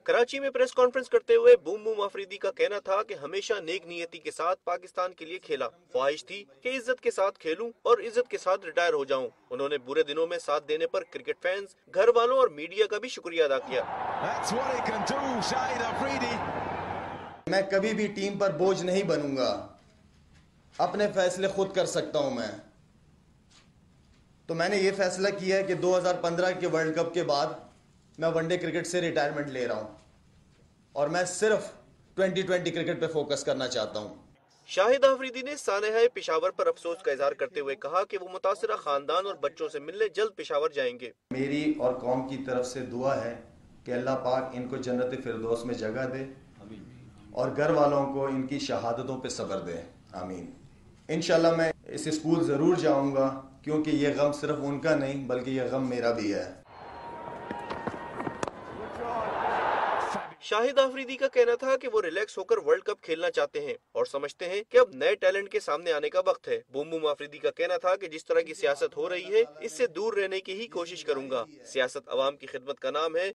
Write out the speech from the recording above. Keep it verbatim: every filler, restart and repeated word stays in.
कराची में press conference करते हुए बूम बूम आफरीदी का कहना था कि हमेशा नेक नियति के साथ पाकिस्तान के लिए खेला, ख्वाहिश थी कि इज्जत के साथ खेलूं और इज्जत के साथ रिटायर हो जाऊं। उन्होंने बुरे दिनों में साथ देने पर क्रिकेट फैंस, घर वालों और मीडिया का भी शुक्रिया अदा किया। मैं कभी भी टीम पर बोझ नहीं बनूंगा, अपने फैसले खुद कर सकता हूं मैं। तो मैंने ये फैसला किया है कि दो हज़ार पंद्रह के वर्ल्ड कप के बाद मैं वनडे क्रिकेट से रिटायरमेंट ले रहा हूं और मैं सिर्फ ट्वेंटी ट्वेंटी क्रिकेट पे फोकस करना चाहता हूं। शाहिद आफरीदी ने सानेहाए पेशावर पर अफसोस का इजहार करते हुए कहा कि वो मुतासिरा खानदान और बच्चों से मिलने जल्द पेशावर जाएंगे। मेरी और कौम की तरफ से दुआ है कि अल्लाह पाक इनको जन्नत फिरदौस में जगह दे और घर वालों को इनकी शहादतों पे सब्र दे, आमीन। इंशाल्लाह मैं इस स्कूल ज़रूर जाऊंगा क्योंकि ये गम सिर्फ उनका नहीं बल्कि ये गम मेरा भी है। शाहिद आफरीदी का कहना था कि वो रिलैक्स होकर वर्ल्ड कप खेलना चाहते हैं और समझते हैं कि अब नए टैलेंट के सामने आने का वक्त है। बूम बूम आफरीदी का कहना था कि जिस तरह की सियासत हो रही है इससे दूर रहने की ही कोशिश करूंगा। सियासत अवाम की खिदमत का नाम है